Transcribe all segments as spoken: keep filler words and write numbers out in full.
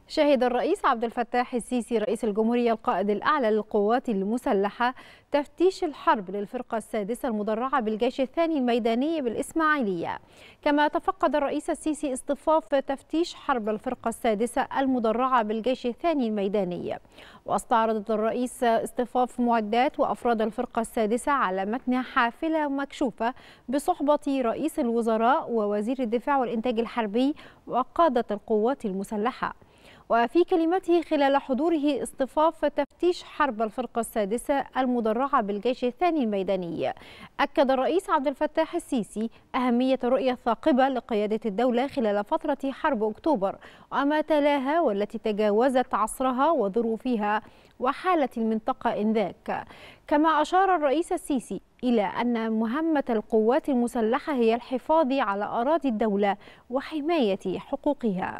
شهد الرئيس عبد الفتاح السيسي رئيس الجمهورية القائد الأعلى للقوات المسلحة تفتيش الحرب للفرقة السادسة المدرعة بالجيش الثاني الميداني بالإسماعيلية. كما تفقد الرئيس السيسي اصطفاف تفتيش حرب الفرقة السادسة المدرعة بالجيش الثاني الميداني. واستعرض الرئيس اصطفاف معدات وأفراد الفرقة السادسة على متن حافلة مكشوفة بصحبة رئيس الوزراء ووزير الدفاع والإنتاج الحربي وقادة القوات المسلحة. وفي كلمته خلال حضوره اصطفاف تفتيش حرب الفرقة السادسة المدرعة بالجيش الثاني الميداني، أكد الرئيس عبد الفتاح السيسي أهمية الرؤية الثاقبة لقيادة الدولة خلال فترة حرب أكتوبر وما تلاها والتي تجاوزت عصرها وظروفها وحالة المنطقة إنذاك. كما أشار الرئيس السيسي إلى أن مهمة القوات المسلحة هي الحفاظ على أراضي الدولة وحماية حقوقها.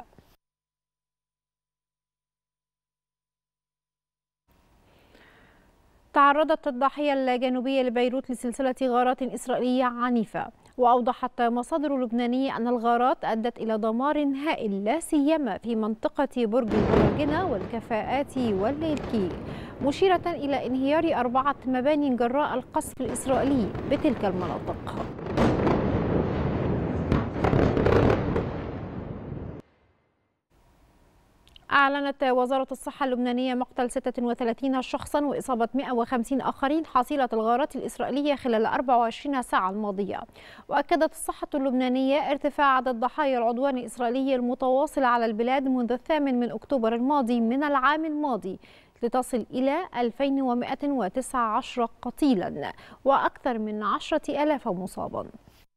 تعرضت الضاحية الجنوبية لبيروت لسلسلة غارات إسرائيلية عنيفة، وأوضحت مصادر لبنانية أن الغارات أدت إلى دمار هائل لا سيما في منطقة برج البراجنة والكفاءات والليلكي، مشيرة إلى انهيار أربعة مبانٍ جراء القصف الإسرائيلي بتلك المناطق. أعلنت وزارة الصحة اللبنانية مقتل ستة وثلاثين شخصا وإصابة مئة وخمسين آخرين حصيلة الغارات الإسرائيلية خلال أربع وعشرين ساعة الماضية. وأكدت الصحة اللبنانية ارتفاع عدد ضحايا العدوان الإسرائيلي المتواصل على البلاد منذ الثامن من أكتوبر الماضي من العام الماضي لتصل إلى ألفين ومئة وتسعة عشر قتيلا وأكثر من عشرة آلاف مصابا.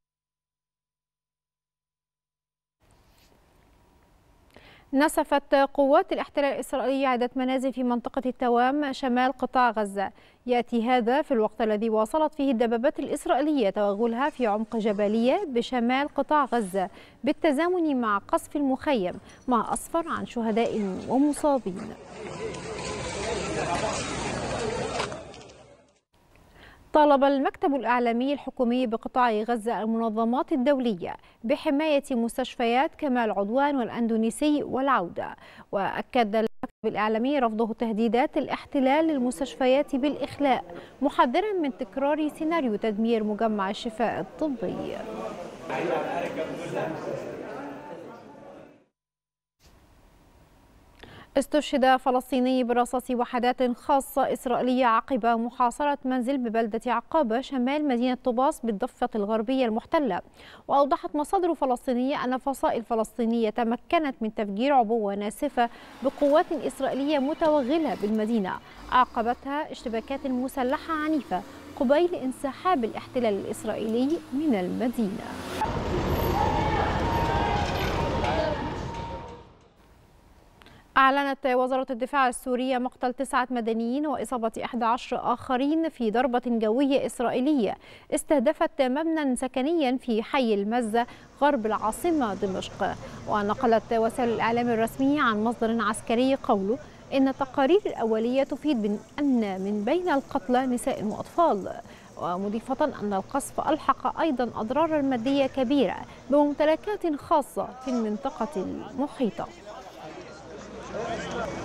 نسفت قوات الاحتلال الإسرائيلية عدة منازل في منطقة التوام شمال قطاع غزة. يأتي هذا في الوقت الذي واصلت فيه الدبابات الإسرائيلية توغلها في عمق جبلية بشمال قطاع غزة بالتزامن مع قصف المخيم، ما أسفر عن شهداء ومصابين. طالب المكتب الإعلامي الحكومي بقطاع غزة المنظمات الدولية بحماية مستشفيات كمال عدوان والأندونيسي والعودة. وأكد المكتب الإعلامي رفضه تهديدات الاحتلال للمستشفيات بالإخلاء، محذرا من تكرار سيناريو تدمير مجمع الشفاء الطبي. استشهد فلسطيني برصاص وحدات خاصة إسرائيلية عقب محاصرة منزل ببلدة عقابة شمال مدينة طوباس بالضفة الغربية المحتلة. وأوضحت مصادر فلسطينية أن فصائل فلسطينية تمكنت من تفجير عبوة ناسفة بقوات إسرائيلية متوغلة بالمدينة عاقبتها اشتباكات مسلحة عنيفة قبيل انسحاب الاحتلال الإسرائيلي من المدينة. أعلنت وزارة الدفاع السورية مقتل تسعة مدنيين وإصابة أحد عشر آخرين في ضربة جوية إسرائيلية استهدفت مبنى سكنيا في حي المزة غرب العاصمة دمشق. ونقلت وسائل الإعلام الرسمية عن مصدر عسكري قوله إن التقارير الأولية تفيد أن من بين القتلى نساء وأطفال، ومضيفة أن القصف ألحق أيضا أضرارا مادية كبيرة بممتلكات خاصة في المنطقة المحيطة.